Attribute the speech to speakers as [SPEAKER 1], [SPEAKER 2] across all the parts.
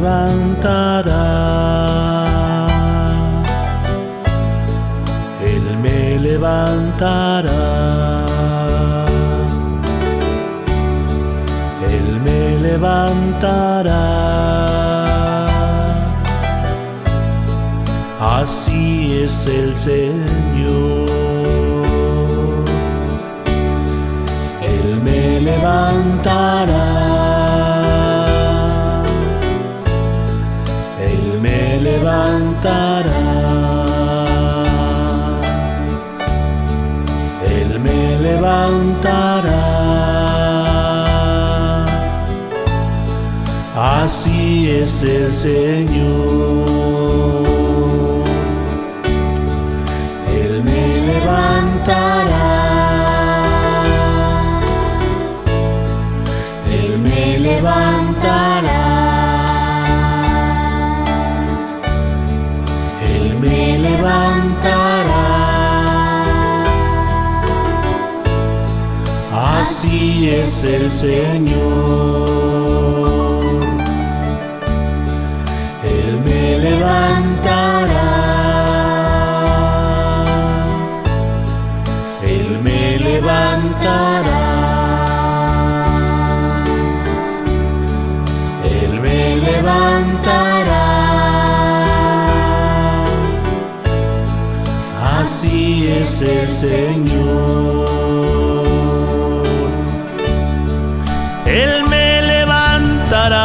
[SPEAKER 1] levantará. Él me levantará. Él me levantará. Así es el Señor. Él me levantará. Él me levantará. Él me levantará. Así es el Señor. Él me levantará. Él me levantará. Él me levantará. Así es el Señor. Él me levantará. Él me levantará. Él me levantará. Así es el Señor. Él me levantará.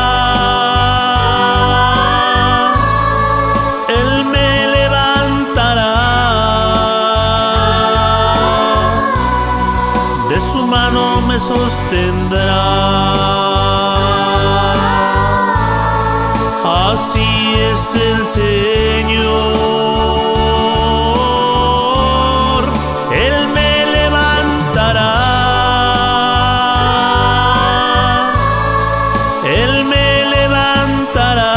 [SPEAKER 1] Él me levantará. De su mano me sostendrá. Así es el Señor. Él me levantará. Él me levantará.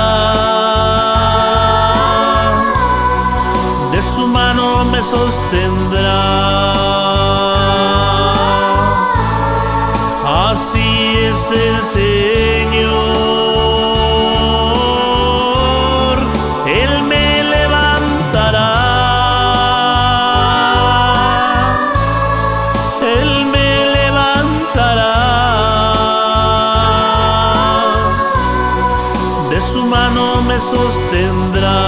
[SPEAKER 1] De su mano me sostendrá. Así es el Señor. Él me levantará. Él me levantará. De su mano me sostendrá.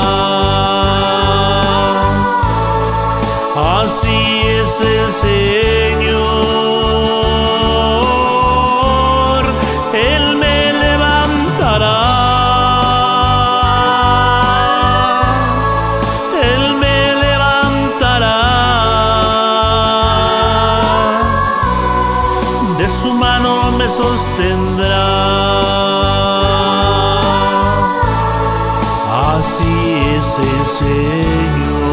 [SPEAKER 1] Así es el Señor. Él me levantará. Él me levantará. De su mano me sostendrá. Así es el Señor.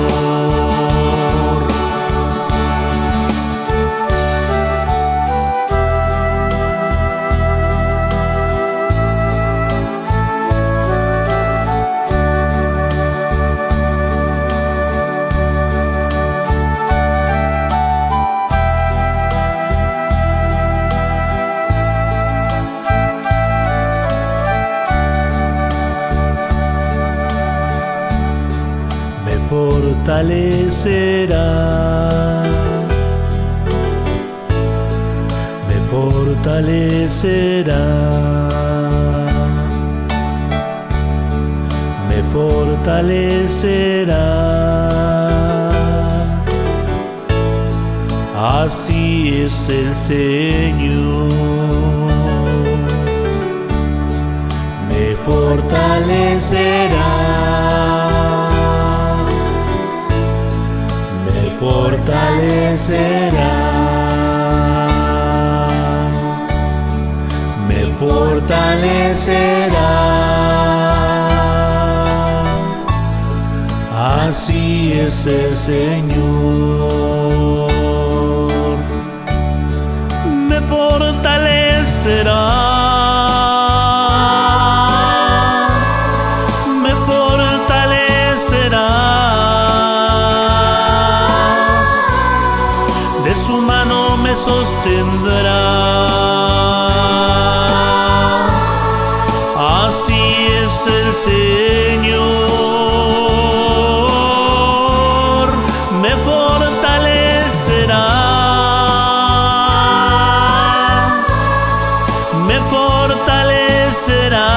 [SPEAKER 1] Fortalecerá, me fortalecerá, me fortalecerá. Así es el Señor. Me fortalecerá. Fortalecerá, me fortalecerá. Así es el Señor. Me fortalecerá. Me fortalecerá. De su mano me sostendrá. el Señor, me fortalecerá, me fortalecerá,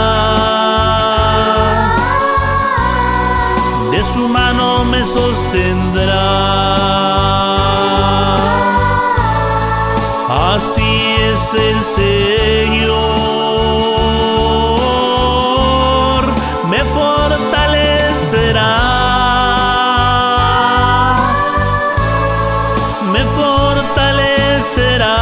[SPEAKER 1] de su mano me sostendrá. Así es el Señor, me fortalecerá, me fortalecerá,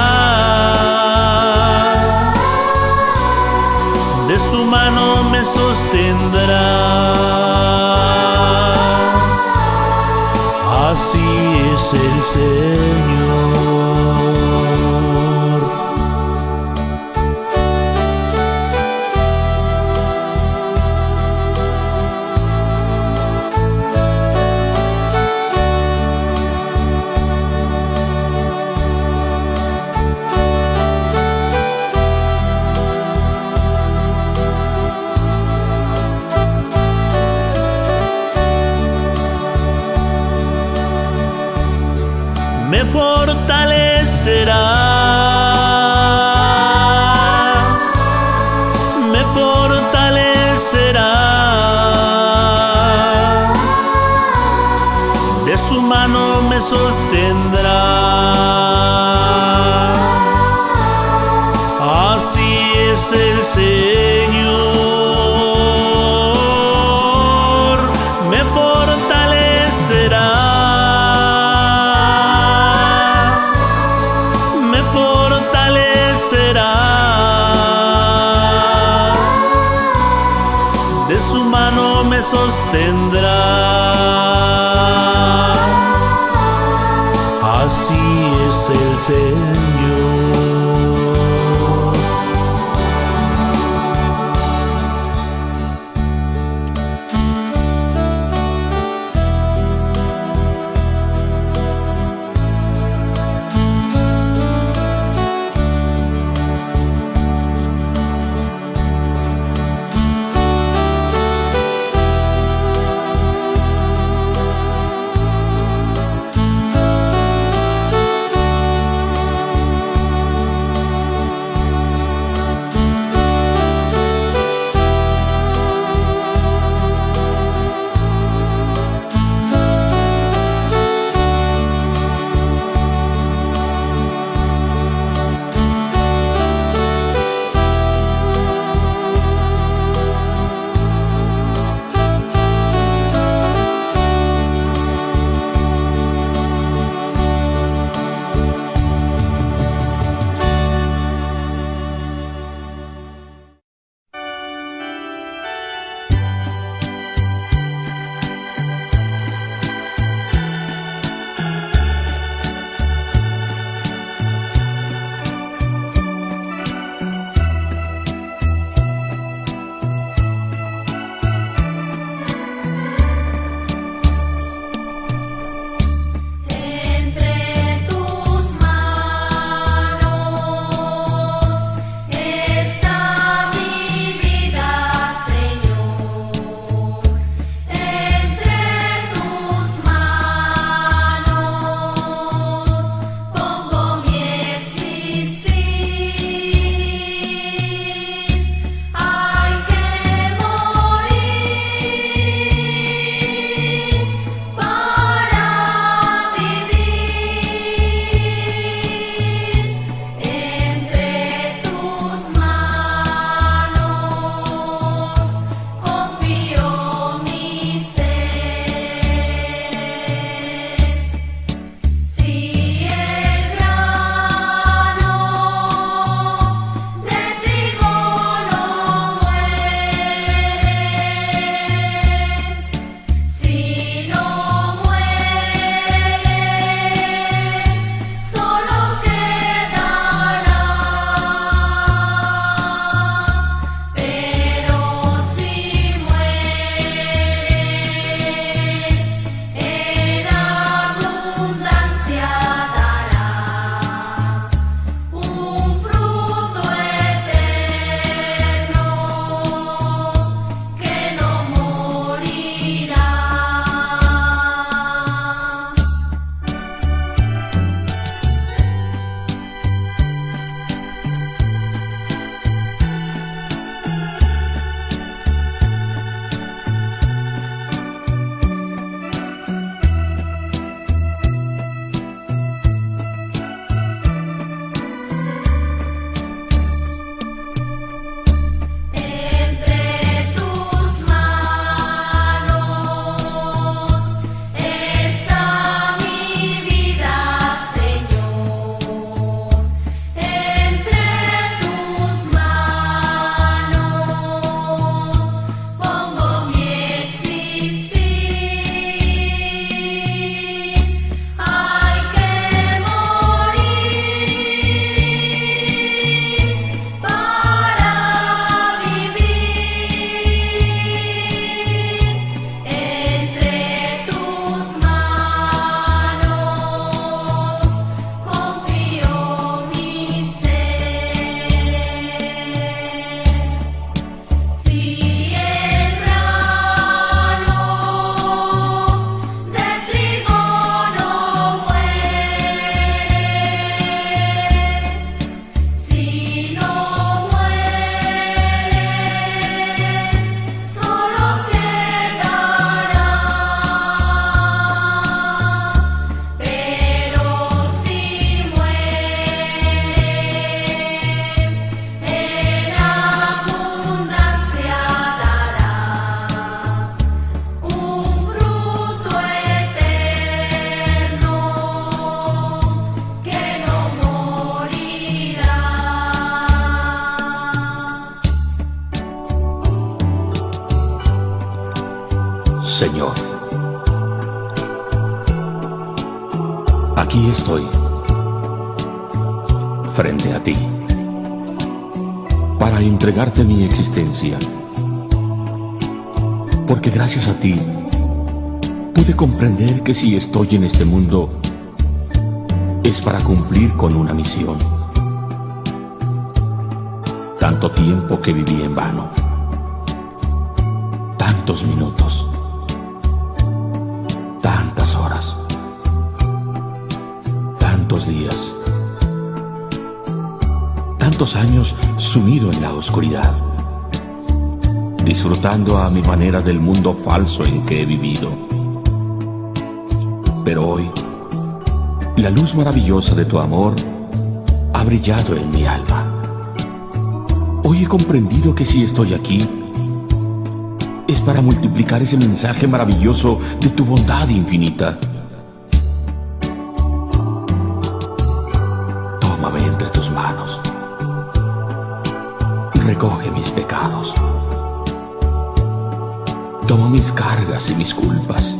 [SPEAKER 1] de su mano me sostendrá. Así es el Señor. Me fortalecerá, me fortalecerá, de su mano me sostendrá. Así es el Señor, me fortalecerá, de su mano me sostendrá. Así es el Señor.
[SPEAKER 2] Señor, aquí estoy, frente a ti, para entregarte mi existencia, porque gracias a ti pude comprender que si estoy en este mundo es para cumplir con una misión. Tanto tiempo que viví en vano, tantos minutos, tantas horas, tantos días, tantos años sumido en la oscuridad, disfrutando a mi manera del mundo falso en que he vivido. Pero hoy, la luz maravillosa de tu amor ha brillado en mi alma. Hoy he comprendido que si estoy aquí, es para multiplicar ese mensaje maravilloso de tu bondad infinita. Tómame entre tus manos, recoge mis pecados, toma mis cargas y mis culpas,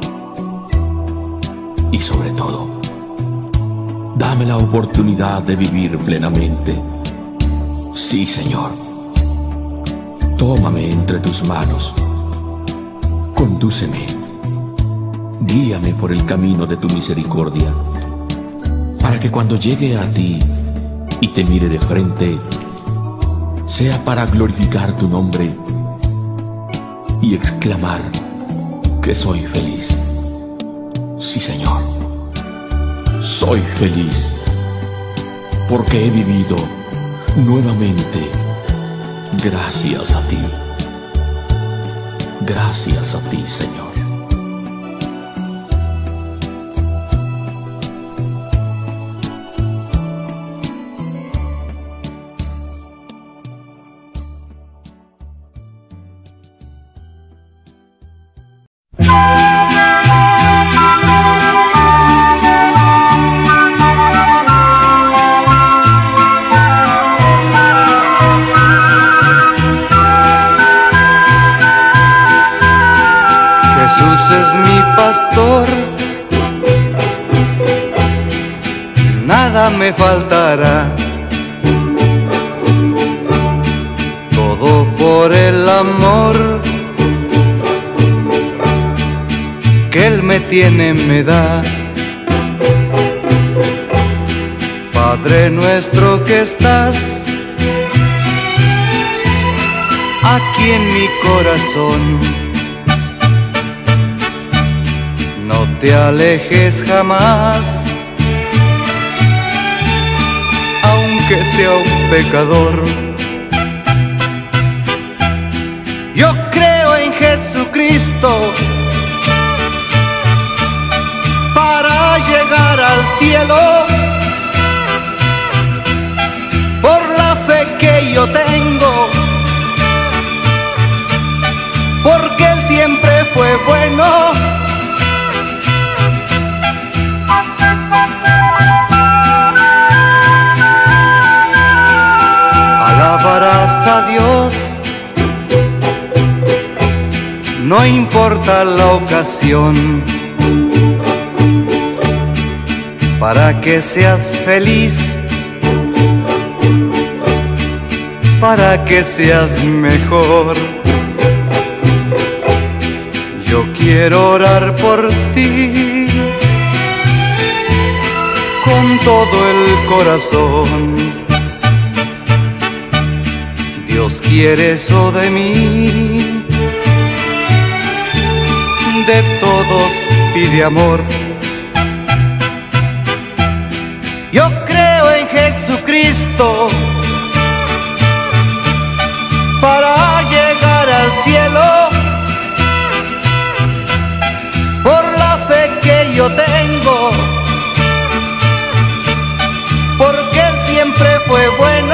[SPEAKER 2] y sobre todo, dame la oportunidad de vivir plenamente. Sí, Señor, tómame entre tus manos, condúceme, guíame por el camino de tu misericordia, para que cuando llegue a ti y te mire de frente, sea para glorificar tu nombre y exclamar que soy feliz. Sí, Señor, soy feliz, porque he vivido nuevamente, gracias a ti. Gracias a ti, Señor.
[SPEAKER 3] Jesús es mi pastor, nada me faltará, todo por el amor que Él me tiene, me da. Padre nuestro que estás aquí en mi corazón, no te alejes jamás, aunque sea un pecador. Yo creo en Jesucristo para llegar al cielo, por la fe que yo tengo, porque Él siempre fue bueno. Alabarás a Dios, no importa la ocasión, para que seas feliz, para que seas mejor. Yo quiero orar por ti con todo el corazón. Dios quiere eso de mí, de todos pide amor. Yo creo en Jesucristo para llegar al cielo, por la fe que yo tengo, porque Él siempre fue bueno.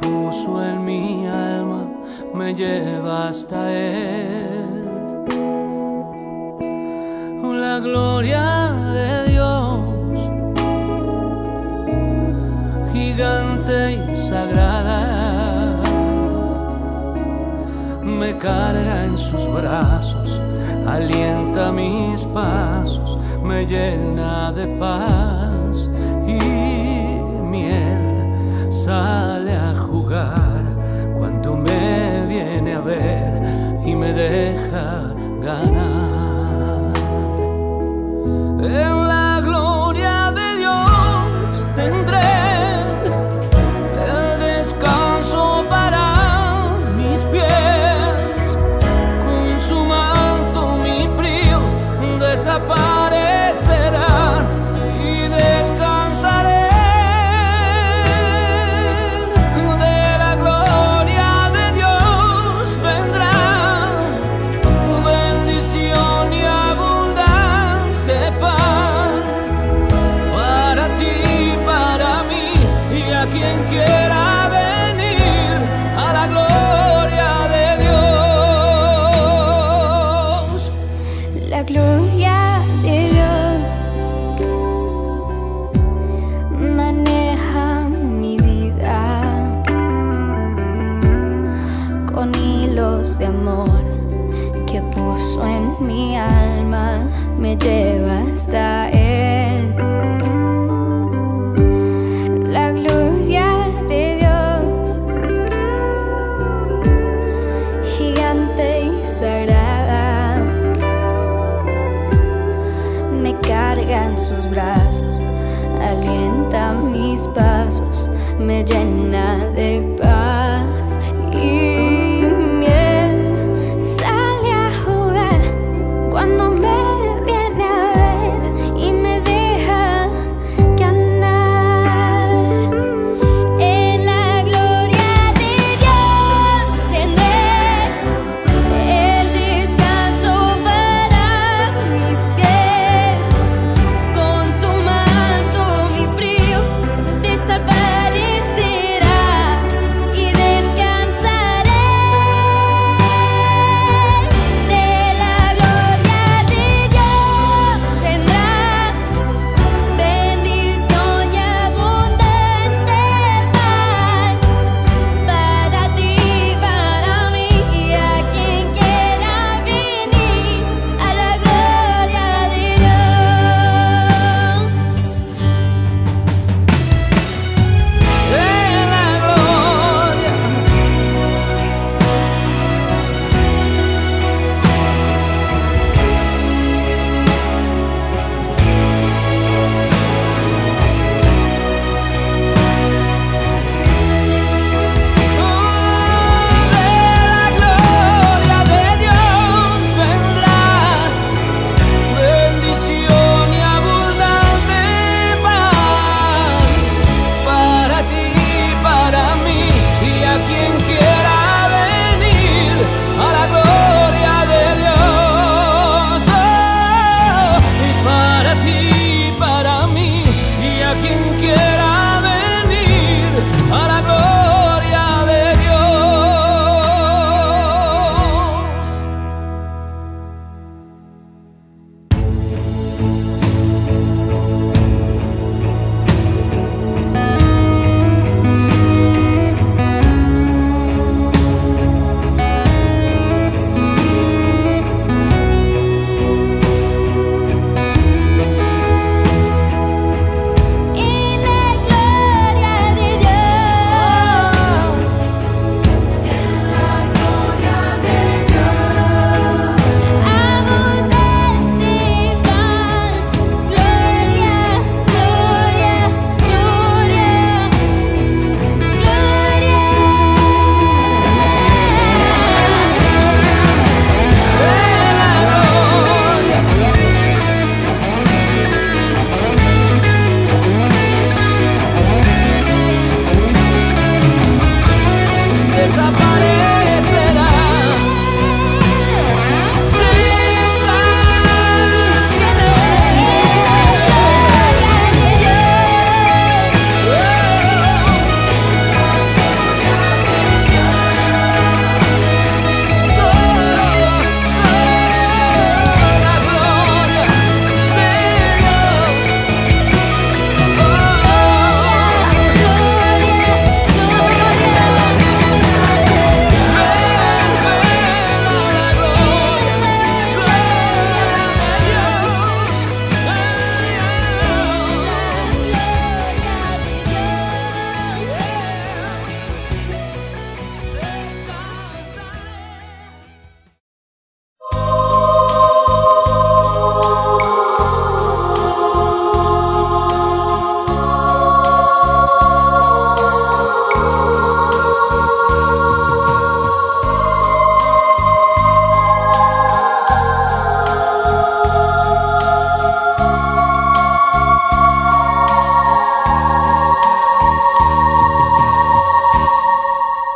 [SPEAKER 1] puso en mi alma me lleva hasta Él. La gloria de Dios, gigante y sagrada, me carga en sus brazos, alienta mis pasos, me llena de paz y miel. Sale a jugar cuando me viene a ver y me deja ganar. En la gloria de Dios tendré el descanso para mis pies. Con su manto mi frío desaparecerá y descansaré.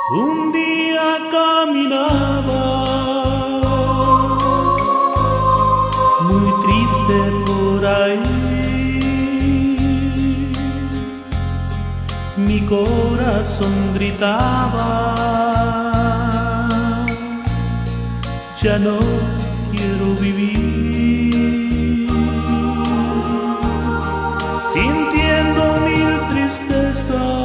[SPEAKER 1] Un día caminaba muy triste por ahí, mi corazón gritaba, ya no quiero vivir, sintiendo mil tristezas.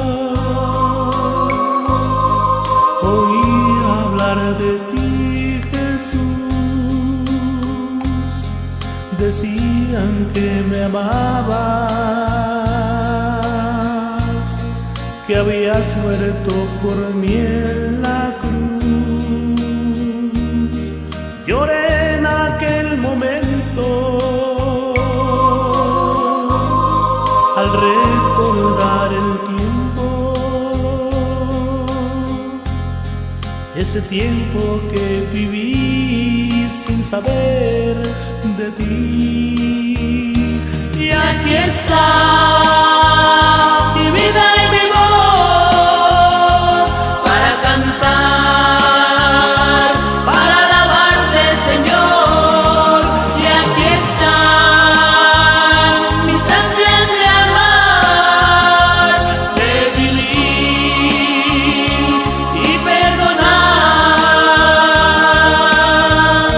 [SPEAKER 1] Oí hablar de ti, Jesús, decían que me amabas, que habías muerto por mí en la cruz. Lloré en aquel momento al recordar el tiempo, ese tiempo que viví sin saber de ti. Y aquí está mi vida y mi voz para cantar, para alabarte, Señor. Y aquí están mis ansias de amar, de vivir y perdonar.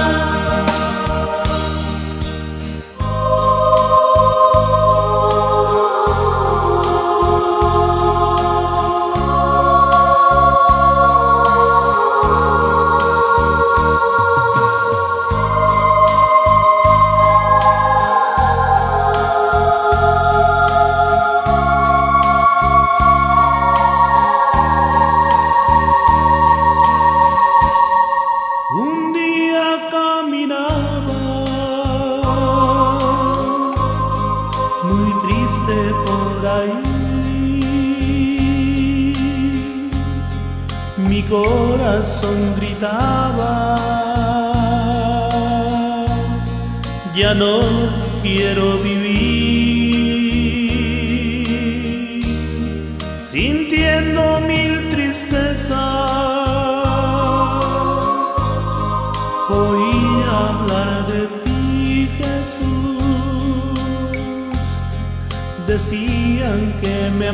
[SPEAKER 1] Un día caminaba muy triste por ahí, mi corazón gritaba, ya no quiero vivir, sintiendo mil tristezas. Oí hablar de ti, Jesús, decían que me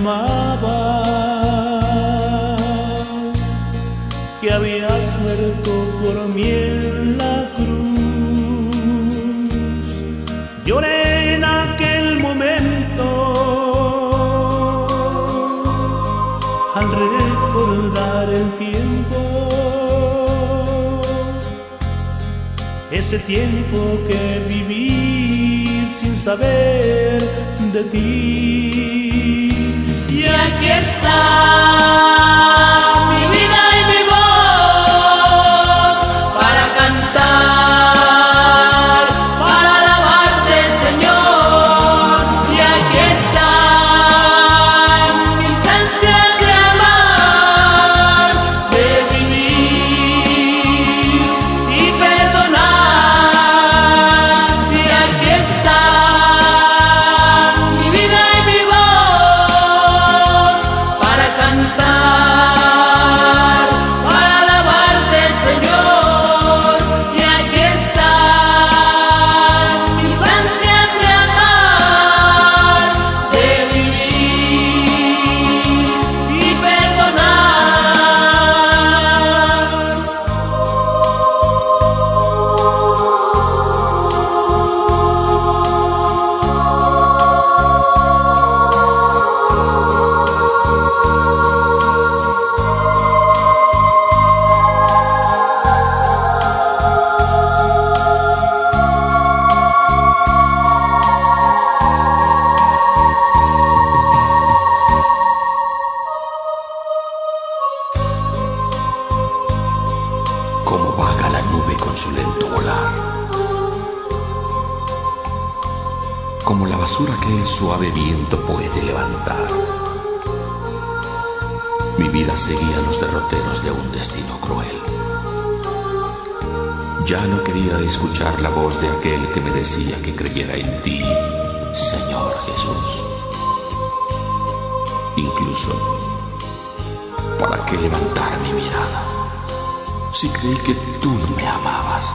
[SPEAKER 1] amabas, que habías muerto por mí en la cruz. Lloré en aquel momento al recordar el tiempo, ese tiempo que viví sin saber de ti. Y aquí está mi vida y mi voz para cantar, para alabarte, Señor. Y aquí están mis ansias de amar, de vivir y perdonar. Y aquí está mi vida y mi voz para cantar, para alabarte, Señor. Y aquí están mis ansias de amar, de vivir y perdonar.
[SPEAKER 2] Como vaga la nube con su lento volar, como la basura que el suave viento puede levantar. Mi vida seguía los derroteros de un destino cruel. Ya no quería escuchar la voz de aquel que me decía que creyera en ti, Señor Jesús. Incluso ¿Para qué levantar mi mirada si creí que tú no me amabas?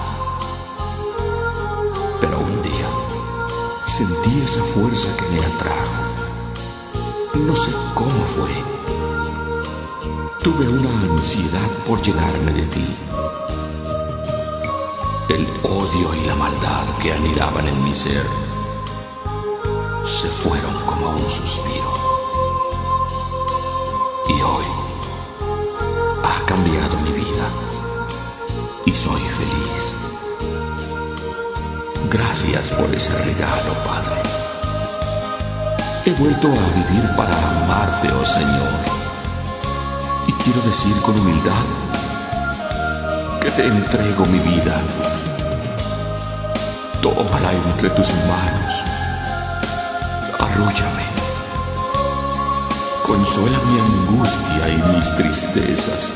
[SPEAKER 2] Pero un día sentí esa fuerza que me atrajo. No sé cómo fue. Tuve una ansiedad por llenarme de ti. El odio y la maldad que anidaban en mi ser se fueron como un suspiro. Y hoy ha cambiado mi vida y soy feliz. Gracias por ese regalo, Padre. He vuelto a vivir para amarte, oh Señor. Y quiero decir con humildad que te entrego mi vida. Tómala entre tus manos. Arrúllame. Consuela mi angustia y mis tristezas.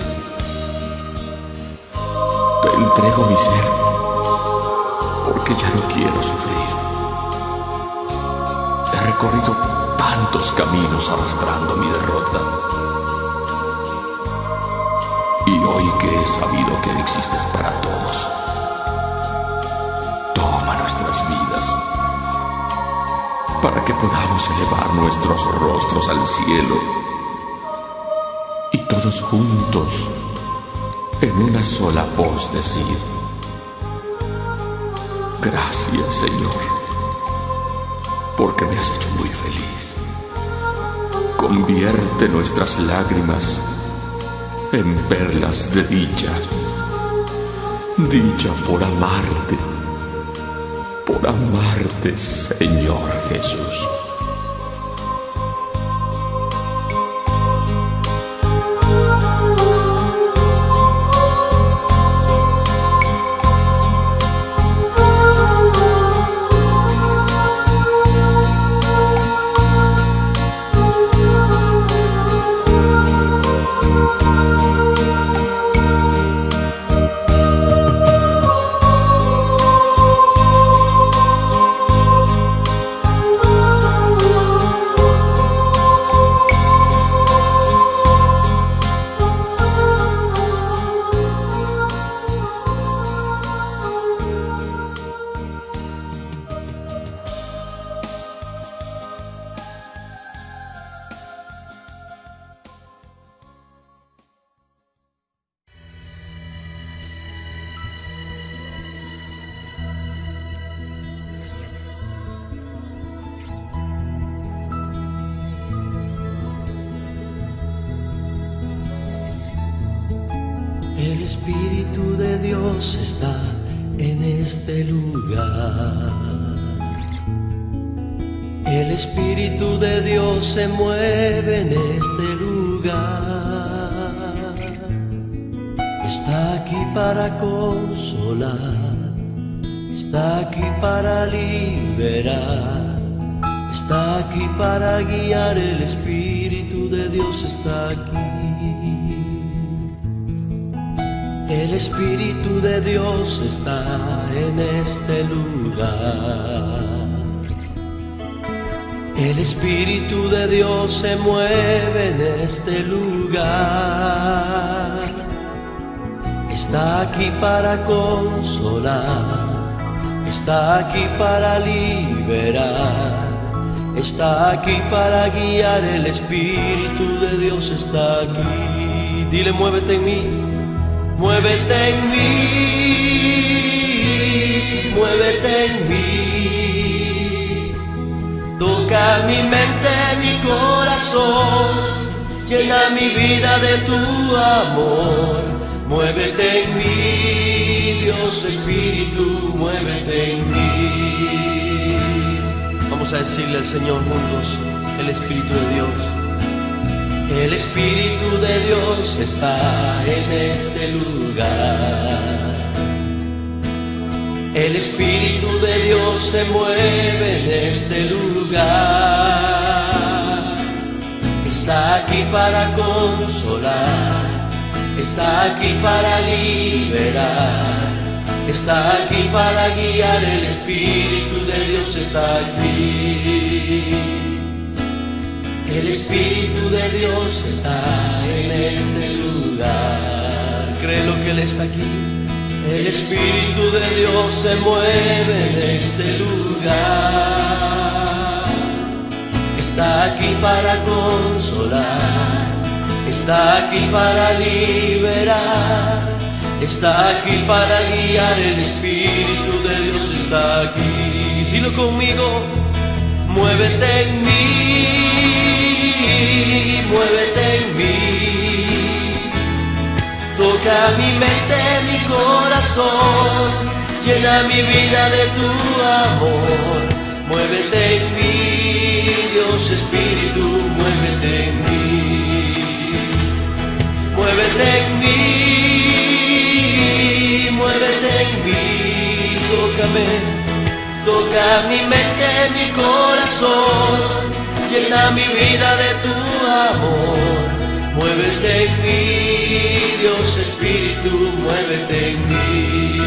[SPEAKER 2] Te entrego mi ser, porque ya no quiero sufrir. He recorrido tantos caminos arrastrando mi derrota. Y hoy que he sabido que existes para todos, toma nuestras vidas para que podamos elevar nuestros rostros al cielo y todos juntos en una sola voz decir: gracias, Señor, porque me has hecho muy feliz. Convierte nuestras lágrimas en perlas de dicha, dicha por amarte, Señor Jesús.
[SPEAKER 4] El Espíritu de Dios está en este lugar. El Espíritu de Dios se mueve en este lugar. Está aquí para consolar, está aquí para liberar, está aquí para guiar. El Espíritu de Dios está aquí. El Espíritu de Dios está en este lugar. El Espíritu de Dios se mueve en este lugar. Está aquí para consolar, está aquí para liberar, está aquí para guiar. El Espíritu de Dios está aquí. Dile: muévete en mí. Muévete en mí, muévete en mí. Toca mi mente, mi corazón, llena mi vida de tu amor. Muévete en mí, Dios Espíritu, muévete en mí. Vamos a decirle al Señor juntos: el Espíritu de Dios. El Espíritu de Dios está en este lugar. El Espíritu de Dios se mueve en este lugar. Está aquí para consolar, está aquí para liberar, está aquí para guiar. El Espíritu de Dios está aquí. El Espíritu de Dios está en este lugar. Créelo que Él está aquí. El Espíritu de Dios se mueve en este lugar. Está aquí para consolar, está aquí para liberar, está aquí para guiar. El Espíritu de Dios está aquí. Dilo conmigo. Muévete en mí, muévete en mí. Toca mi mente, mi corazón, llena mi vida de tu amor. Muévete en mí, Dios Espíritu, muévete en mí. Muévete en mí, muévete en mí. Tócame, toca mi mente, mi corazón, llena mi vida de tu amor. Muévete en mí, Dios Espíritu, muévete en mí.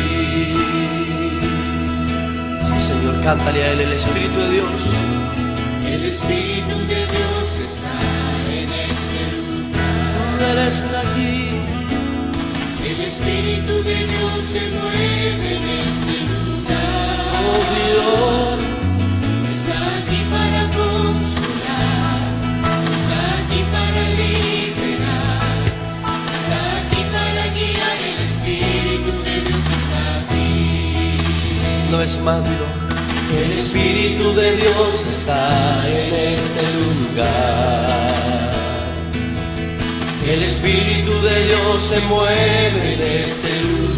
[SPEAKER 4] Sí, Señor, cántale a Él, el Espíritu de Dios.
[SPEAKER 5] El Espíritu de Dios está en este lugar.
[SPEAKER 4] Él está aquí.
[SPEAKER 5] El Espíritu de Dios se mueve en este lugar.
[SPEAKER 4] Oh Dios,
[SPEAKER 5] está aquí para consolar, está aquí para liberar, está aquí para guiar. El Espíritu de Dios está aquí.
[SPEAKER 4] no es más, dilo. El Espíritu de Dios está en este lugar. El Espíritu de Dios se mueve en este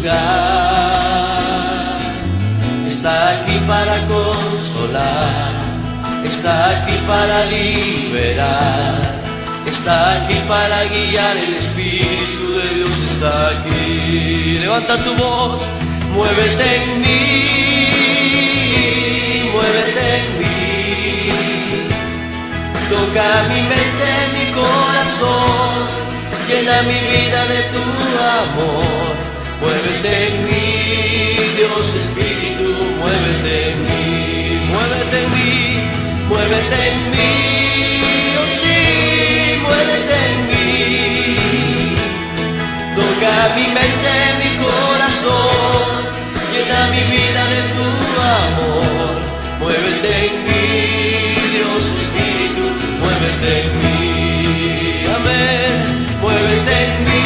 [SPEAKER 4] lugar. Está aquí para consolar, está aquí para liberar, está aquí para guiar. El Espíritu de Dios está aquí. Levanta tu voz, muévete en mí, muévete en mí. Toca mi mente, mi corazón, llena mi vida de tu amor. Muévete en mí, Dios Espíritu, muévete en mí, muévete en mí, muévete en mí, oh sí, muévete en mí. Toca mi mente, mi corazón, llena mi vida de tu amor. Muévete en mí, Dios Espíritu, muévete en mí, amén. Muévete en mí,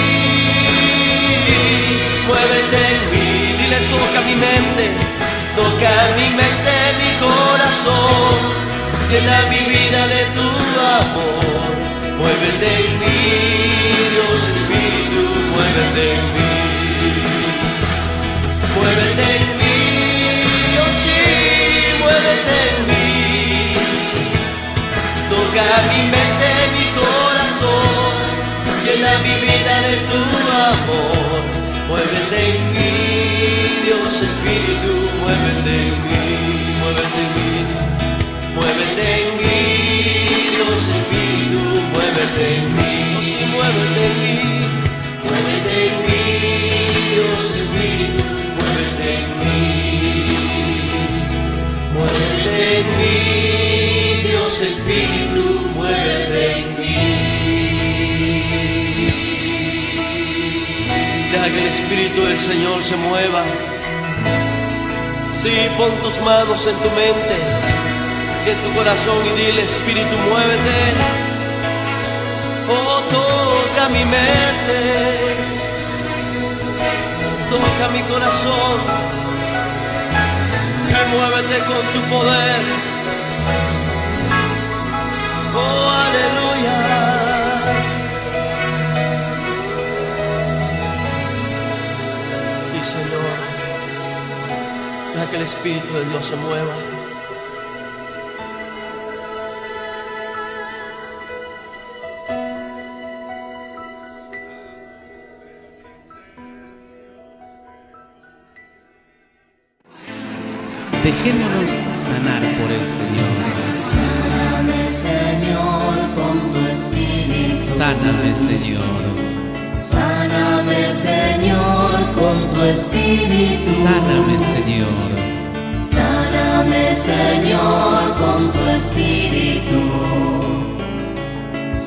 [SPEAKER 4] muévete en mí. Dile, toca mi mente, toca mi mente, mi corazón, llena mi vida de tu amor. Muévete en mí, Dios Espíritu, muévete en mí. Muévete en mí, oh sí, muévete en mí. Toca mi mente, mi corazón, llena mi vida de tu amor. Muévete en mí, Dios Espíritu, muévete en mí, muévete en mí. Muévete en mí, Dios Espíritu, muévete en mí, oh sí, muévete en mí. Muévete en mí, Dios Espíritu, muévete en mí. Muévete en mí, Dios Espíritu, muévete en mí. Deja que el Espíritu del Señor se mueva. Sí, pon tus manos en tu mente, en tu corazón y dile, Espíritu, muévete. Oh, toca mi mente, toca mi corazón y muévete con tu poder. Oh, aleluya. Sí, Señor, deja que el Espíritu de Dios se mueva.
[SPEAKER 6] Dejémonos sanar por el Señor.
[SPEAKER 5] Sáname, Señor, con tu Espíritu.
[SPEAKER 6] Sáname, Señor.
[SPEAKER 5] Sáname, Señor, con tu Espíritu.
[SPEAKER 6] Sáname, Señor.
[SPEAKER 5] Sáname, Señor, con tu Espíritu.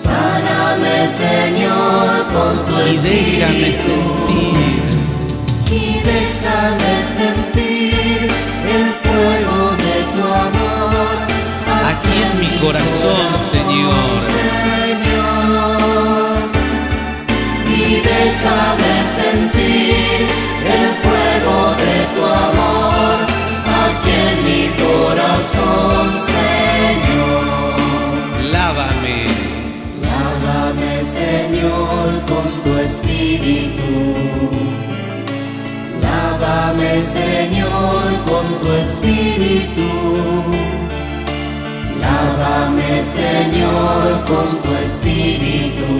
[SPEAKER 4] Sáname, Señor, con tu
[SPEAKER 6] y
[SPEAKER 4] espíritu.
[SPEAKER 6] déjame sentir
[SPEAKER 4] Y déjame sentir el fuego de tu amor
[SPEAKER 6] aquí en mi corazón, Señor.
[SPEAKER 4] Y déjame sentir el fuego de tu amor aquí en mi corazón, Señor.
[SPEAKER 6] Lávame,
[SPEAKER 4] Lávame, Señor, con tu espíritu. Lávame, Señor, con tu espíritu. Lávame, Señor, con tu espíritu.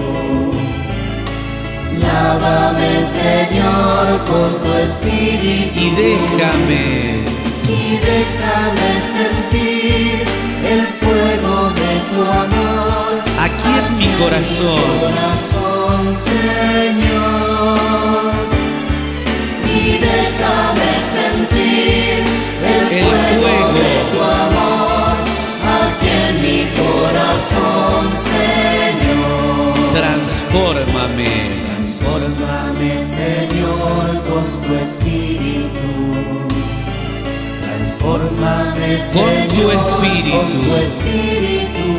[SPEAKER 4] Lávame, Señor, con tu espíritu.
[SPEAKER 6] y déjame
[SPEAKER 4] sentir el fuego de tu amor
[SPEAKER 6] aquí en mi corazón.
[SPEAKER 4] corazón, Señor. Y déjame sentir el fuego de tu amor aquí en mi corazón, Señor.
[SPEAKER 6] Transfórmame,
[SPEAKER 4] Transfórmame, Señor, con tu espíritu. Transfórmame,
[SPEAKER 6] Con tu
[SPEAKER 4] Señor,
[SPEAKER 6] espíritu.
[SPEAKER 4] con tu espíritu.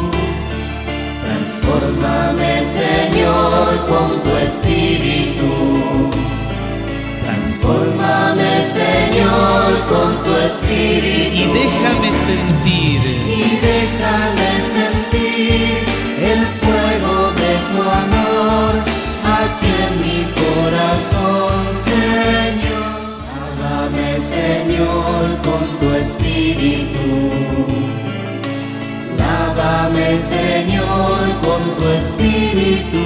[SPEAKER 4] Transfórmame, Señor, con tu espíritu. Transfórmame, Señor, con tu espíritu.
[SPEAKER 6] y déjame sentir
[SPEAKER 4] Y déjame sentir el fuego de tu amor aquí en mi corazón, Señor. Lávame, Señor, con tu espíritu. Lávame, Señor, con tu espíritu.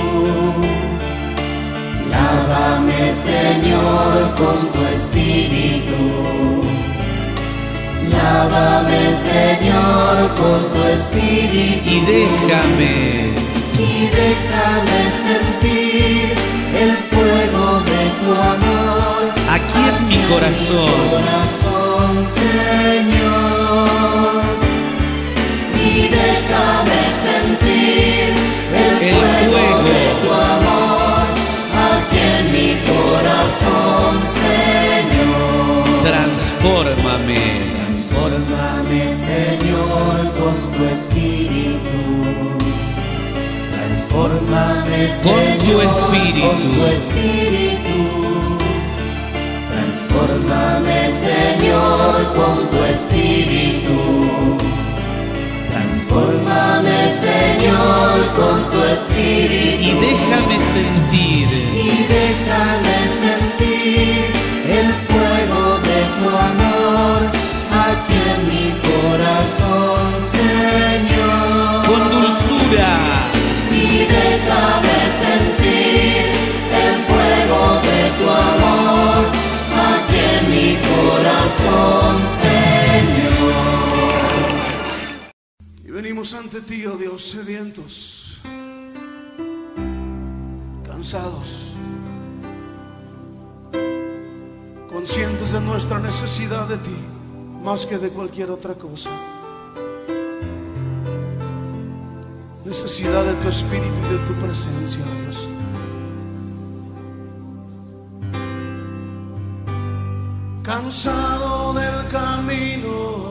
[SPEAKER 4] Lávame, Señor, con tu espíritu. Lávame, Señor, con tu espíritu.
[SPEAKER 6] y déjame
[SPEAKER 4] sentir el fuego de tu amor
[SPEAKER 6] aquí en mi corazón.
[SPEAKER 4] corazón, Señor. Y déjame sentir el fuego de tu amor aquí en mi corazón, Señor.
[SPEAKER 6] Transfórmame,
[SPEAKER 4] Transfórmame, Señor, con tu espíritu. Transfórmame,
[SPEAKER 6] Con tu
[SPEAKER 4] Señor,
[SPEAKER 6] espíritu.
[SPEAKER 4] con tu espíritu. Transfórmame, Señor, con tu espíritu. Transfórmame, Señor, con tu espíritu.
[SPEAKER 6] y déjame sentir
[SPEAKER 4] Y déjame sentir el fuego de tu amor aquí en mi corazón, Señor.
[SPEAKER 6] con dulzura,
[SPEAKER 4] Y déjame sentir el fuego de tu amor aquí en mi corazón, Señor.
[SPEAKER 7] Y venimos ante ti, oh Dios, sedientos, cansados, conscientes de nuestra necesidad de ti, más que de cualquier otra cosa. Necesidad de tu espíritu y de tu presencia, oh Dios. Cansado del camino,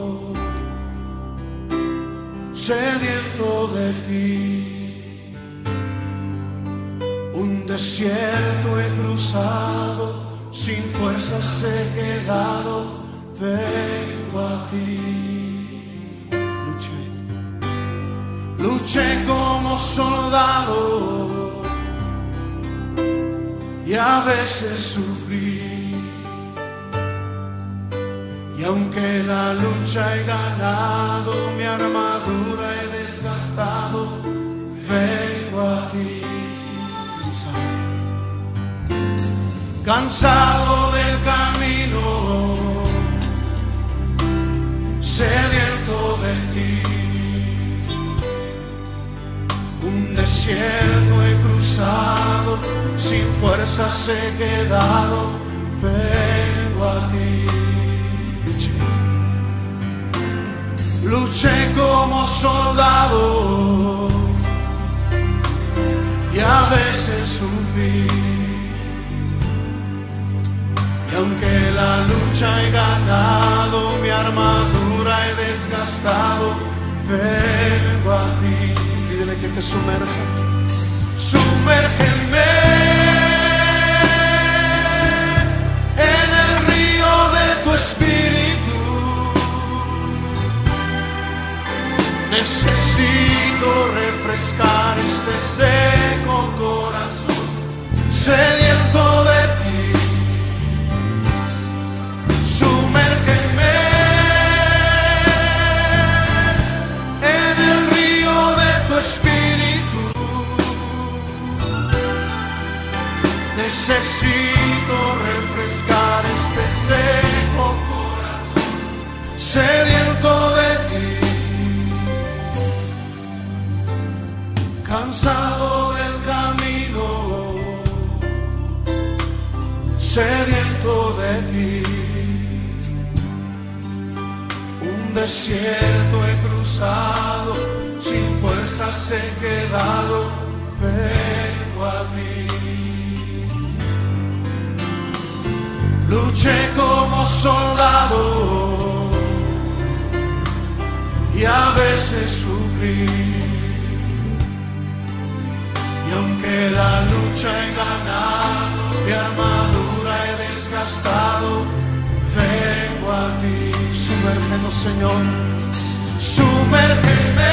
[SPEAKER 7] sediento de ti. Un desierto he cruzado, sin fuerzas he quedado, vengo a ti. Luché como soldado y a veces sufrí. Y aunque la lucha he ganado, mi armadura he desgastado, vengo a ti. Cansado del camino, sediento de ti. Un desierto he cruzado, sin fuerzas he quedado, vengo a ti. Luché como soldado y a veces sufrir. Y aunque la lucha he ganado, mi armadura he desgastado, vengo a ti. Pídele que te sumerja. Sumérgeme en el río de tu espíritu. Necesito refrescar este seco corazón, sediento de ti. Sumérgeme en el río de tu espíritu. Necesito refrescar este seco corazón, sediento de ti. Cansado del camino, sediento de ti. Un desierto he cruzado, sin fuerzas he quedado, vengo a ti. Luché como soldado y a veces sufrí. Y aunque la lucha he ganado, mi armadura he desgastado, vengo a ti. Sumérgenos, Señor, sumérgeme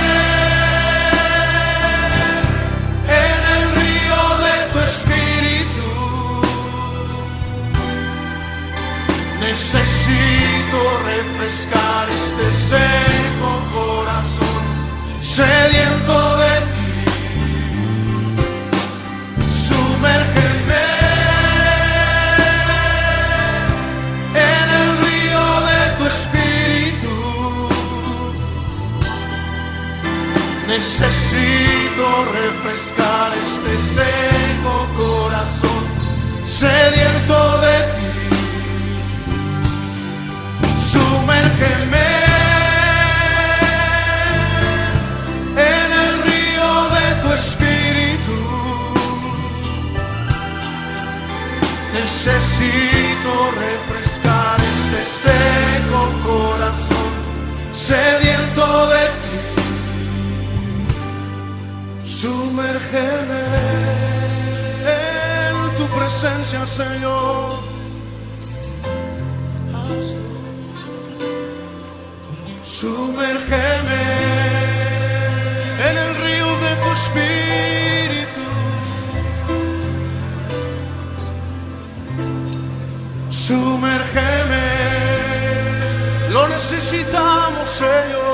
[SPEAKER 7] en el río de tu espíritu. Necesito refrescar este seco corazón, sediento de ti. Sumérgeme en el río de tu espíritu. Necesito refrescar este seco corazón, sediento de ti. Sumérgeme en el río de tu espíritu. Necesito refrescar este seco corazón, sediento de ti. Sumérgeme en tu presencia, Señor. Sumérgeme en el río de tu espíritu. Sumérgeme, lo necesitamos, Señor.